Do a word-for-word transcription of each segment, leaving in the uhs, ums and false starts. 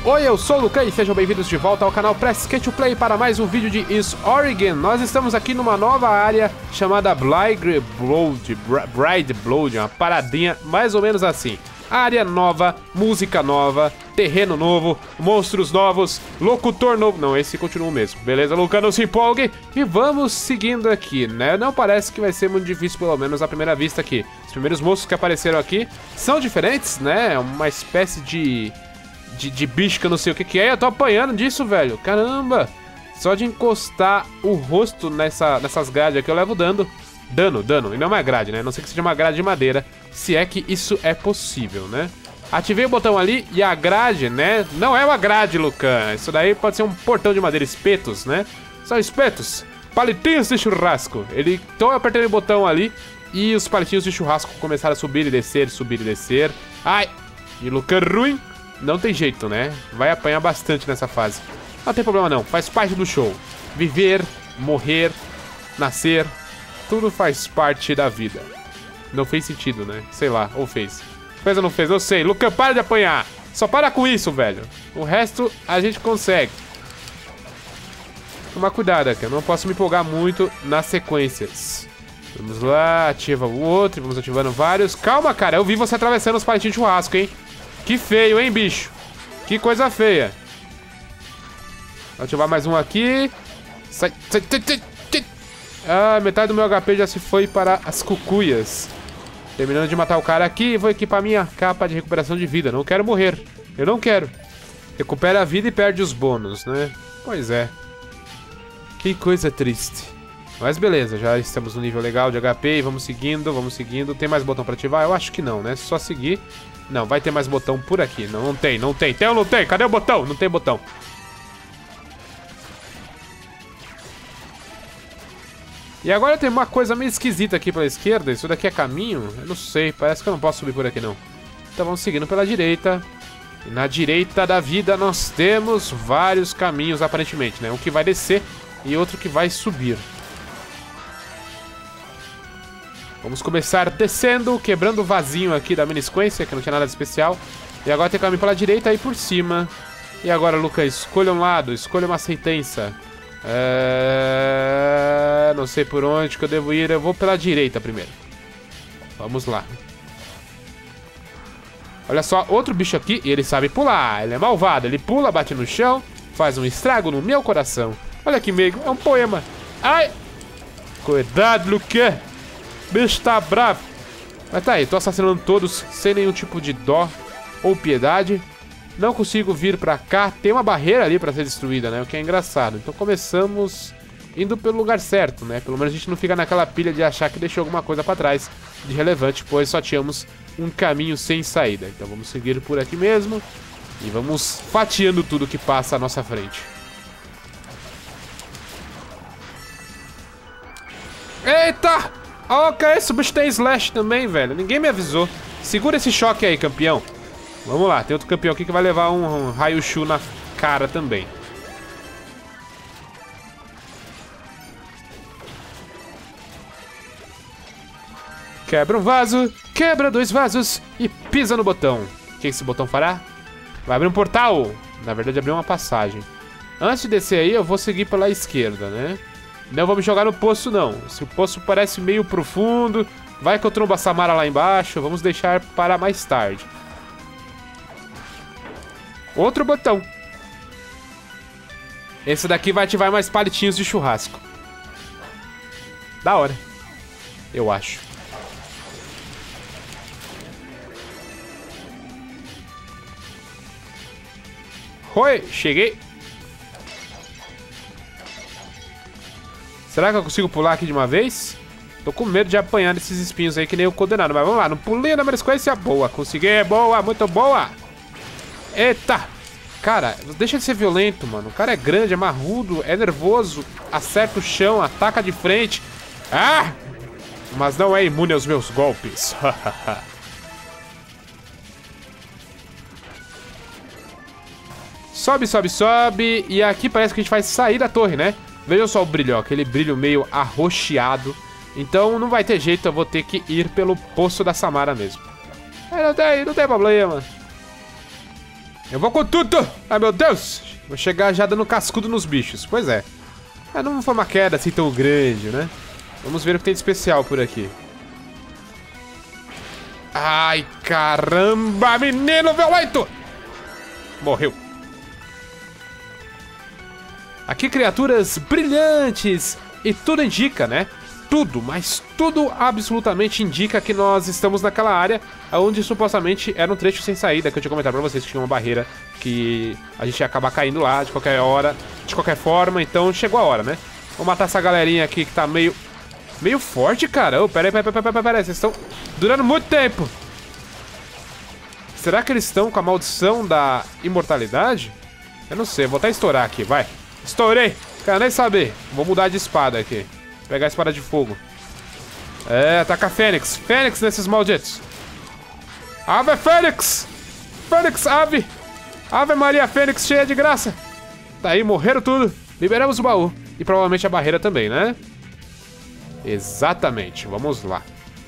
Oi, eu sou o Lucan e sejam bem-vindos de volta ao canal Press Skate Play para mais um vídeo de Is Oregon. Nós estamos aqui numa nova área chamada Bride Blood, Bride Blood, uma paradinha mais ou menos assim. Área nova, música nova, terreno novo, monstros novos, locutor novo. Não, esse continua o mesmo. Beleza, Lucan, não se empolgue. E vamos seguindo aqui, né? Não parece que vai ser muito difícil, pelo menos à primeira vista aqui. Os primeiros monstros que apareceram aqui são diferentes, né? É uma espécie de... De, de bicho que eu não sei o que que é. Eu tô apanhando disso, velho. Caramba. Só de encostar o rosto nessa, nessas grades aqui eu levo dano. Dano, dano. E não é uma grade, né? A não sei que seja uma grade de madeira. Se é que isso é possível, né? Ativei o botão ali e a grade, né? Não é uma grade, Lucan. Isso daí pode ser um portão de madeira. Espetos, né? São espetos. Palitinhos de churrasco. Ele... Então eu apertei o botão ali e os palitinhos de churrasco começaram a subir e descer, subir e descer. Ai. E Lucan ruim. Não tem jeito, né? Vai apanhar bastante nessa fase. Não tem problema não, faz parte do show. Viver, morrer, nascer, tudo faz parte da vida. Não fez sentido, né? Sei lá, ou fez. Fez ou não fez? Eu sei. Lucan, para de apanhar. Só para com isso, velho. O resto a gente consegue. Tomar cuidado aqui, eu não posso me empolgar muito nas sequências. Vamos lá, ativa o outro, vamos ativando vários. Calma, cara, eu vi você atravessando os palitinhos de churrasco, hein? Que feio, hein, bicho? Que coisa feia. Vou ativar mais um aqui. Sai, sai, sai, sai, sai. Ah, metade do meu H P já se foi para as cucuias. Terminando de matar o cara aqui, vou equipar minha capa de recuperação de vida. Não quero morrer. Eu não quero. Recupera a vida e perde os bônus, né? Pois é. Que coisa triste. Mas beleza, já estamos no nível legal de H P e vamos seguindo, vamos seguindo. Tem mais botão para ativar? Eu acho que não, né? Só seguir. Não, vai ter mais botão por aqui. Não, não tem, não tem. Tem ou não tem? Cadê o botão? Não tem botão. E agora tem uma coisa meio esquisita aqui pela esquerda. Isso daqui é caminho? Eu não sei, parece que eu não posso subir por aqui não. Então vamos seguindo pela direita. E na direita da vida nós temos vários caminhos aparentemente, né? Um que vai descer e outro que vai subir. Vamos começar descendo, quebrando o vasinho aqui da mini sequência, que não tinha nada de especial. E agora tem caminho pela direita e por cima. E agora, Lucan, escolha um lado, escolha uma sentença. É... Não sei por onde que eu devo ir, eu vou pela direita primeiro. Vamos lá. Olha só, outro bicho aqui, e ele sabe pular, ele é malvado. Ele pula, bate no chão, faz um estrago no meu coração. Olha que meigo, é um poema. Ai! Cuidado, Lucan! O bicho tá bravo. Mas tá aí, tô assassinando todos sem nenhum tipo de dó ou piedade. Não consigo vir pra cá. Tem uma barreira ali pra ser destruída, né? O que é engraçado. Então começamos indo pelo lugar certo, né? Pelo menos a gente não fica naquela pilha de achar que deixou alguma coisa pra trás de relevante, pois só tínhamos um caminho sem saída. Então vamos seguir por aqui mesmo e vamos fatiando tudo que passa à nossa frente. Eita! Oh, que é isso? O bicho tem slash também, velho. Ninguém me avisou. Segura esse choque aí, campeão. Vamos lá, tem outro campeão aqui que vai levar um, um raio-chu na cara também. Quebra um vaso, quebra dois vasos e pisa no botão. O que esse botão fará? Vai abrir um portal. Na verdade, abrir uma passagem. Antes de descer aí, eu vou seguir pela esquerda, né? Não vou me jogar no poço, não. Se o poço parece meio profundo, vai que eu trombo a Samara lá embaixo. Vamos deixar para mais tarde. Outro botão. Esse daqui vai ativar mais palitinhos de churrasco. Da hora. Eu acho. Oi, cheguei. Será que eu consigo pular aqui de uma vez? Tô com medo de apanhar desses espinhos aí que nem o condenado. Mas vamos lá, não pulei na minha sequência. Boa, consegui, boa, muito boa. Eita. Cara, deixa de ser violento, mano. O cara é grande, é marrudo, é nervoso. Acerta o chão, ataca de frente. Ah! Mas não é imune aos meus golpes. Sobe, sobe, sobe. E aqui parece que a gente vai sair da torre, né? Veja só o brilho, ó, aquele brilho meio arroxeado. Então não vai ter jeito, eu vou ter que ir pelo poço da Samara mesmo. É, não tem, não tem problema. Eu vou com tudo! Ai, meu Deus! Vou chegar já dando cascudo nos bichos. Pois é. Mas não foi uma queda assim tão grande, né? Vamos ver o que tem de especial por aqui. Ai, caramba, menino violento! Morreu. Aqui criaturas brilhantes. E tudo indica, né? Tudo, mas tudo absolutamente indica que nós estamos naquela área onde supostamente era um trecho sem saída, que eu tinha comentado pra vocês que tinha uma barreira que a gente ia acabar caindo lá de qualquer hora, de qualquer forma, então chegou a hora, né? Vou matar essa galerinha aqui que tá meio... Meio forte, cara. Oh, peraí, peraí, peraí, peraí, peraí, vocês estão durando muito tempo. Será que eles estão com a maldição da imortalidade? Eu não sei, vou até estourar aqui, vai. Estourei, quero nem saber. Vou mudar de espada aqui. Pegar a espada de fogo. É, ataca a Fênix. Fênix nesses malditos. Ave Fênix! Fênix, ave! Ave Maria Fênix, cheia de graça. Tá aí, morreram tudo. Liberamos o baú. E provavelmente a barreira também, né? Exatamente, vamos lá.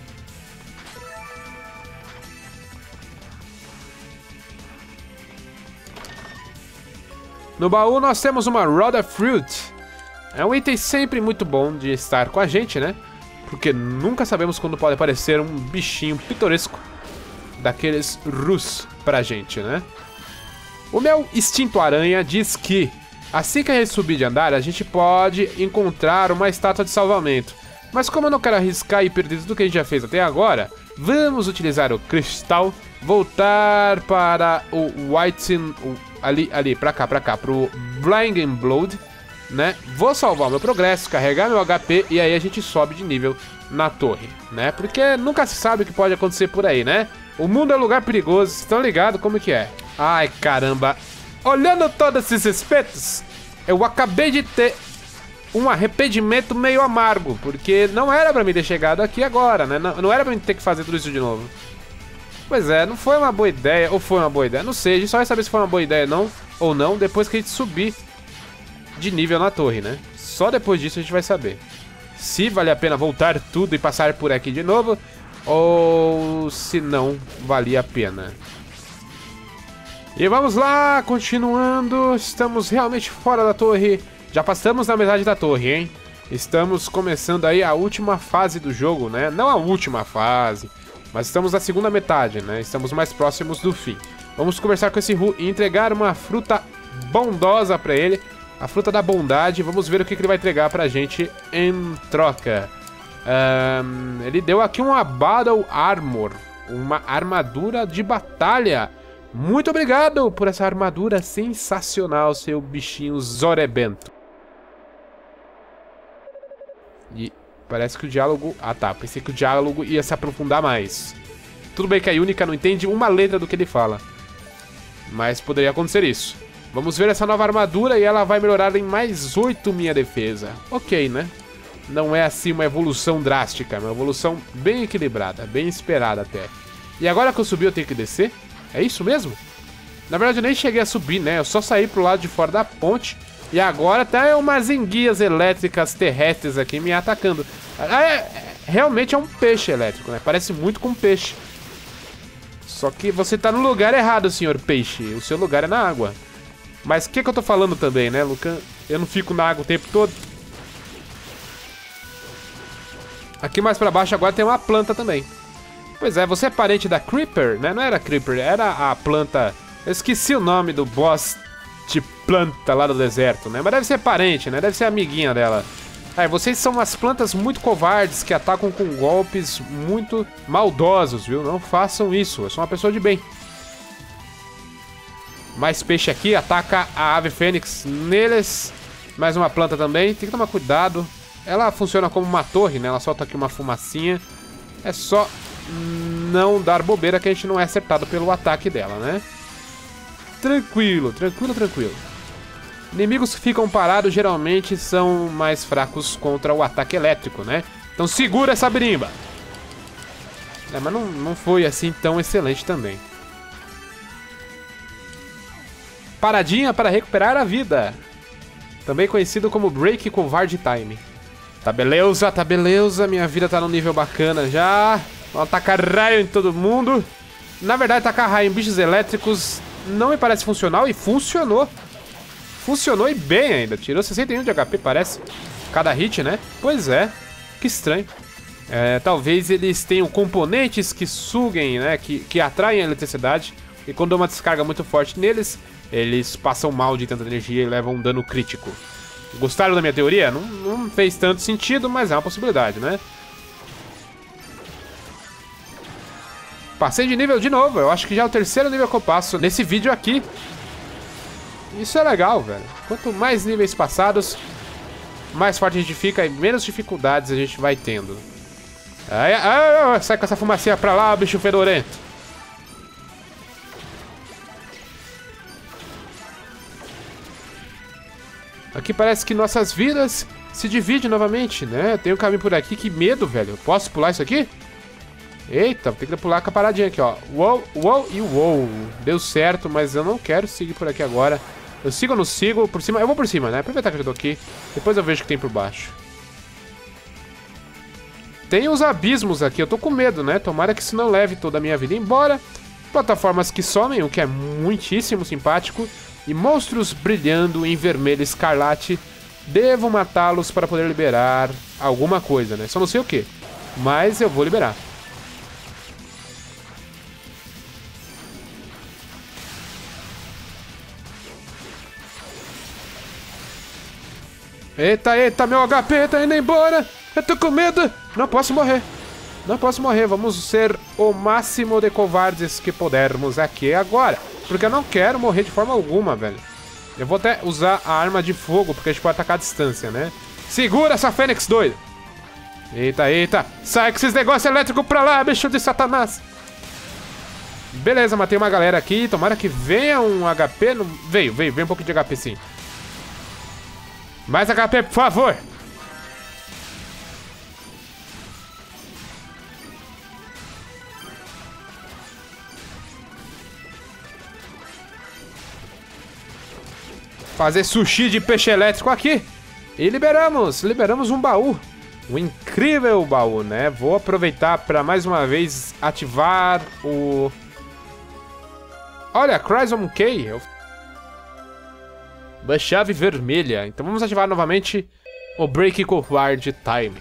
No baú nós temos uma Roda Fruit. É um item sempre muito bom de estar com a gente, né? Porque nunca sabemos quando pode aparecer um bichinho pitoresco daqueles Rus pra gente, né? O meu instinto aranha diz que assim que a gente subir de andar, a gente pode encontrar uma estátua de salvamento. Mas como eu não quero arriscar e perder tudo que a gente já fez até agora, vamos utilizar o cristal, voltar para o White... Ali, ali, pra cá, pra cá, pro Blinding Blood, né? Vou salvar o meu progresso, carregar meu H P e aí a gente sobe de nível na torre, né? Porque nunca se sabe o que pode acontecer por aí, né? O mundo é um lugar perigoso, vocês estão ligados como que é? Ai, caramba. Olhando todos esses espetos, eu acabei de ter um arrependimento meio amargo, porque não era pra mim ter chegado aqui agora, né? Não, não era pra mim ter que fazer tudo isso de novo. Pois é, não foi uma boa ideia, ou foi uma boa ideia, não sei, a gente só vai saber se foi uma boa ideia não, ou não, depois que a gente subir de nível na torre, né? Só depois disso a gente vai saber se vale a pena voltar tudo e passar por aqui de novo, ou se não valia a pena. E vamos lá, continuando, estamos realmente fora da torre, já passamos na metade da torre, hein? Estamos começando aí a última fase do jogo, né? Não a última fase, mas estamos na segunda metade, né? Estamos mais próximos do fim. Vamos conversar com esse Ru e entregar uma fruta bondosa pra ele. A fruta da bondade. Vamos ver o que ele vai entregar pra gente em troca. Um, ele deu aqui uma Battle Armor. Uma armadura de batalha. Muito obrigado por essa armadura sensacional, seu bichinho zorebento. E... parece que o diálogo... Ah, tá. Pensei que o diálogo ia se aprofundar mais. Tudo bem que a Yunica não entende uma letra do que ele fala, mas poderia acontecer isso. Vamos ver essa nova armadura e ela vai melhorar em mais oito minha defesa. Ok, né? Não é assim uma evolução drástica, é uma evolução bem equilibrada, bem esperada até. E agora que eu subi eu tenho que descer? É isso mesmo? Na verdade eu nem cheguei a subir, né? Eu só saí pro lado de fora da ponte. E agora tá umas enguias elétricas terrestres aqui me atacando. É, é, realmente é um peixe elétrico, né? Parece muito com um peixe. Só que você tá no lugar errado, senhor peixe. O seu lugar é na água. Mas o que que eu tô falando também, né, Lucan? Eu não fico na água o tempo todo. Aqui mais pra baixo agora tem uma planta também. Pois é, você é parente da Creeper, né? Não era Creeper, era a planta... Eu esqueci o nome do boss de planta lá do deserto, né? Mas deve ser parente, né? Deve ser amiguinha dela. Aí, vocês são umas plantas muito covardes que atacam com golpes muito maldosos, viu? Não façam isso, eu sou uma pessoa de bem. Mais peixe aqui, ataca a ave fênix neles. Mais uma planta também, tem que tomar cuidado. Ela funciona como uma torre, né? Ela solta aqui uma fumacinha. É só não dar bobeira que a gente não é acertado pelo ataque dela, né? Tranquilo, tranquilo, tranquilo. Inimigos que ficam parados geralmente são mais fracos contra o ataque elétrico, né? Então segura essa birimba. É, mas não, não foi assim tão excelente também. Paradinha para recuperar a vida. Também conhecido como Break Covarde Time. Tá beleza, tá beleza. Minha vida tá num nível bacana já. Vamos tacar raio em todo mundo. Na verdade, tacar raio em bichos elétricos não me parece funcional e funcionou. Funcionou e bem ainda. Tirou sessenta e um de H P, parece. Cada hit, né? Pois é. Que estranho. É, talvez eles tenham componentes que suguem, né? Que, que atraem a eletricidade. E quando dá uma descarga muito forte neles, eles passam mal de tanta energia e levam um dano crítico. Gostaram da minha teoria? Não, não fez tanto sentido, mas é uma possibilidade, né? Passei de nível de novo. Eu acho que já é o terceiro nível que eu passo nesse vídeo aqui. Isso é legal, velho. Quanto mais níveis passados, mais forte a gente fica e menos dificuldades a gente vai tendo. Ai, ai, ai, sai com essa fumacinha pra lá, bicho fedorento. Aqui parece que nossas vidas se dividem novamente, né? Tem um caminho por aqui, que medo, velho. Posso pular isso aqui? Eita, tem que pular com a paradinha aqui, ó. Uou, uou e uou. Deu certo, mas eu não quero seguir por aqui agora. Eu sigo ou não sigo? Por cima? Eu vou por cima, né? Aproveitar que eu já tô aqui. Depois eu vejo o que tem por baixo. Tem os abismos aqui. Eu tô com medo, né? Tomara que isso não leve toda a minha vida embora. Plataformas que somem, o que é muitíssimo simpático. E monstros brilhando em vermelho escarlate. Devo matá-los para poder liberar alguma coisa, né? Só não sei o que. Mas eu vou liberar. Eita, eita, meu H P tá indo embora. Eu tô com medo. Não posso morrer. Não posso morrer. Vamos ser o máximo de covardes que pudermos aqui agora. Porque eu não quero morrer de forma alguma, velho. Eu vou até usar a arma de fogo, porque a gente pode atacar a distância, né? Segura essa Fênix doida. Eita, eita. Sai com esses negócios elétricos pra lá, bicho de satanás. Beleza, matei uma galera aqui. Tomara que venha um H P. Não... Veio, veio, veio um pouco de H P sim. Mais H P, por favor. Fazer sushi de peixe elétrico aqui. E liberamos, liberamos um baú. Um incrível baú, né? Vou aproveitar para mais uma vez ativar o... Olha, Crimson Key. Uma chave vermelha. Então vamos ativar novamente o Break Cold Time.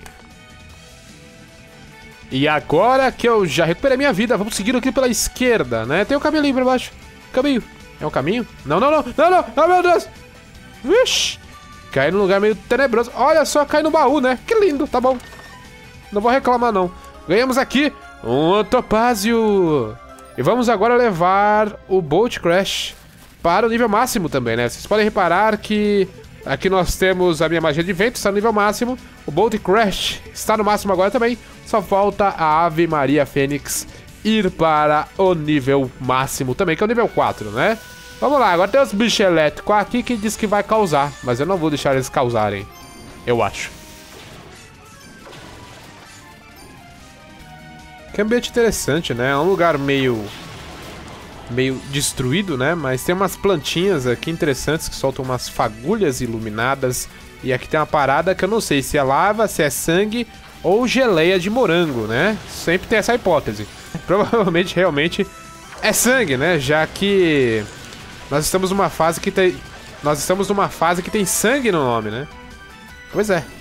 E agora que eu já recuperei minha vida, vamos seguir aqui pela esquerda, né? Tem um caminho ali pra baixo. Caminho. É um caminho? Não, não, não. Não, não. Oh, meu Deus. Vixe. Cai num lugar meio tenebroso. Olha só, cai no baú, né? Que lindo. Tá bom. Não vou reclamar, não. Ganhamos aqui um topázio. E vamos agora levar o Bolt Crash para o nível máximo também, né? Vocês podem reparar que aqui nós temos a minha magia de vento, está no nível máximo. O Bolt Crash está no máximo agora também. Só falta a Ave Maria Fênix ir para o nível máximo também, que é o nível quatro, né? Vamos lá, agora tem os bichos elétricos aqui que diz que vai causar, mas eu não vou deixar eles causarem, eu acho. Que ambiente interessante, né? É um lugar meio... meio destruído, né? Mas tem umas plantinhas aqui interessantes que soltam umas fagulhas iluminadas. E aqui tem uma parada que eu não sei se é lava, se é sangue ou geleia de morango, né? Sempre tem essa hipótese. Provavelmente, realmente, é sangue, né? Já que nós estamos numa fase que tem... Nós estamos numa fase que tem sangue no nome, né? Pois é.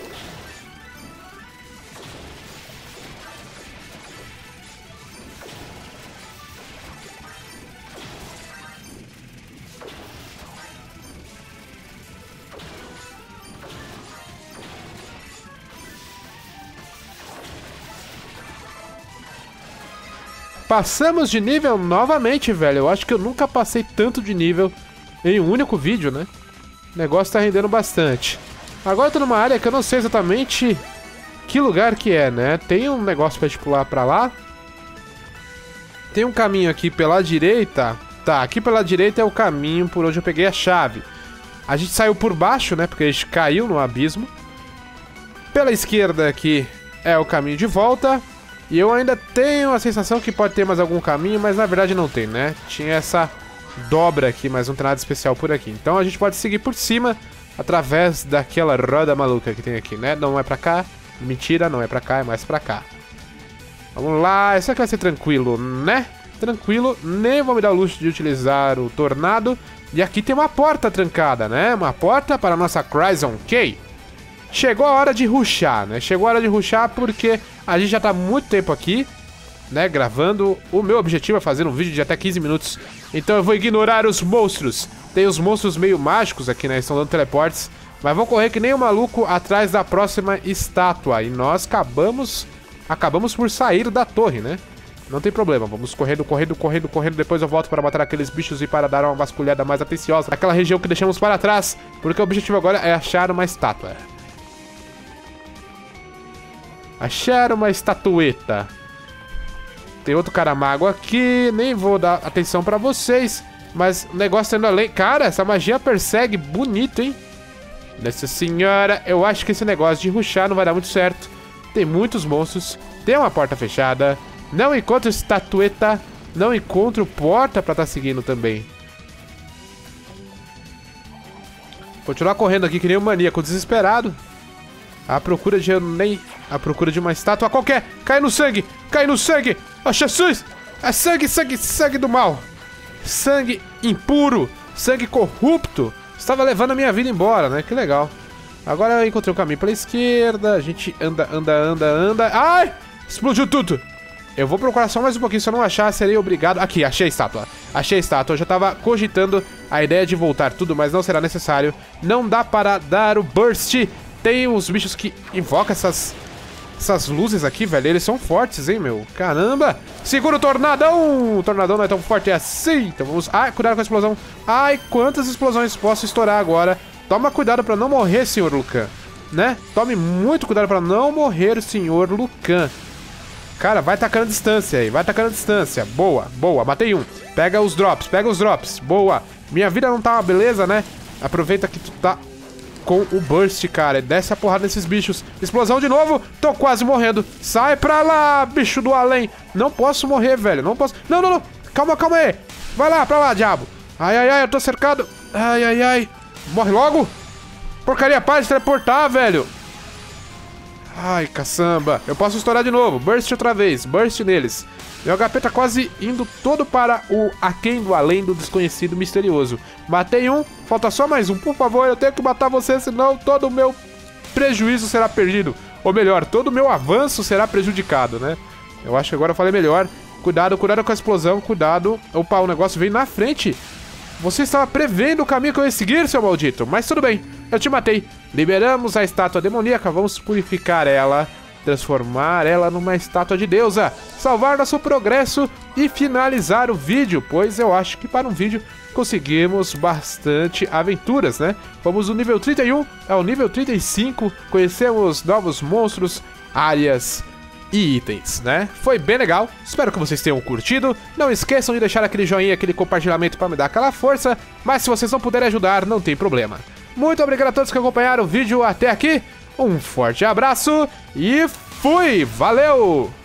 Passamos de nível novamente, velho. Eu acho que eu nunca passei tanto de nível em um único vídeo, né? O negócio tá rendendo bastante. Agora eu tô numa área que eu não sei exatamente que lugar que é, né? Tem um negócio pra gente pular pra lá. Tem um caminho aqui pela direita. Tá, aqui pela direita é o caminho por onde eu peguei a chave. A gente saiu por baixo, né? Porque a gente caiu no abismo. Pela esquerda aqui é o caminho de volta. E eu ainda tenho a sensação que pode ter mais algum caminho, mas na verdade não tem, né? Tinha essa dobra aqui, mas não tem nada especial por aqui. Então a gente pode seguir por cima, através daquela roda maluca que tem aqui, né? Não é pra cá, mentira, não é pra cá, é mais pra cá. Vamos lá, isso aqui vai ser tranquilo, né? tranquilo. Nem vou me dar o luxo de utilizar o tornado. E aqui tem uma porta trancada, né? Uma porta para a nossa Crimson Key. Chegou a hora de rushar, né? Chegou a hora de rushar porque a gente já tá há muito tempo aqui, né? Gravando. O meu objetivo é fazer um vídeo de até quinze minutos. Então eu vou ignorar os monstros. Tem os monstros meio mágicos aqui, né? Estão dando teleportes. Mas vou correr que nem um maluco atrás da próxima estátua. E nós acabamos... Acabamos por sair da torre, né? Não tem problema. Vamos correndo, correndo, correndo, correndo. Depois eu volto para matar aqueles bichos e para dar uma vasculhada mais atenciosa naquela região que deixamos para trás. Porque o objetivo agora é achar uma estátua. Achar uma estatueta. Tem outro caramago aqui. Nem vou dar atenção pra vocês. Mas o negócio tá indo além. Cara, essa magia persegue bonito, hein? Nossa senhora, eu acho que esse negócio de rushar não vai dar muito certo. Tem muitos monstros. Tem uma porta fechada. Não encontro estatueta. Não encontro porta pra estar seguindo também. Continuar correndo aqui que nem um maníaco desesperado. À procura de nem... À procura de uma estátua qualquer. Cai no sangue. Cai no sangue. Oh, Jesus. É sangue, sangue, sangue do mal. Sangue impuro. Sangue corrupto. Estava levando a minha vida embora, né? Que legal. Agora eu encontrei um caminho pela esquerda. A gente anda, anda, anda, anda. Ai! Explodiu tudo. Eu vou procurar só mais um pouquinho. Se eu não achar, serei obrigado... Aqui, achei a estátua. Achei a estátua. Eu já estava cogitando a ideia de voltar tudo, mas não será necessário. Não dá para dar o burst. Tem os bichos que invocam essas... Essas luzes aqui, velho, eles são fortes, hein, meu? Caramba! Segura o tornadão! O tornadão não é tão forte assim. Então vamos... Ai, cuidado com a explosão. Ai, quantas explosões posso estourar agora? Toma cuidado pra não morrer, senhor Lucan. Né? Tome muito cuidado pra não morrer, senhor Lucan. Cara, vai tacando distância aí. Vai tacando distância. Boa, boa. Matei um. Pega os drops, pega os drops. Boa. Minha vida não tá uma beleza, né? Aproveita que tu tá... com o burst, cara. Desce a porrada nesses bichos. Explosão de novo. Tô quase morrendo. Sai pra lá, bicho do além. Não posso morrer, velho. Não posso... Não, não, não. Calma, calma aí. Vai lá, pra lá, diabo. Ai, ai, ai. Eu tô cercado. Ai, ai, ai. Morre logo. Porcaria, para de teleportar, velho. Ai, caçamba. Eu posso estourar de novo. Burst outra vez. Burst neles. Meu H P tá quase indo todo para o aquém do além do desconhecido misterioso. Matei um, falta só mais um. Por favor, eu tenho que matar você, senão todo o meu prejuízo será perdido. Ou melhor, todo o meu avanço será prejudicado, né? Eu acho que agora eu falei melhor. Cuidado, cuidado com a explosão, cuidado. Opa, o negócio veio na frente. Você estava prevendo o caminho que eu ia seguir, seu maldito. Mas tudo bem, eu te matei. Liberamos a estátua demoníaca, vamos purificar ela. Transformar ela numa estátua de deusa, salvar nosso progresso e finalizar o vídeo, pois eu acho que para um vídeo conseguimos bastante aventuras, né? Fomos do nível trinta e um ao nível trinta e cinco, conhecemos novos monstros, áreas e itens, né? Foi bem legal, espero que vocês tenham curtido. Não esqueçam de deixar aquele joinha, aquele compartilhamento para me dar aquela força, mas se vocês não puderem ajudar, não tem problema. Muito obrigado a todos que acompanharam o vídeo até aqui. Um forte abraço e fui! Valeu!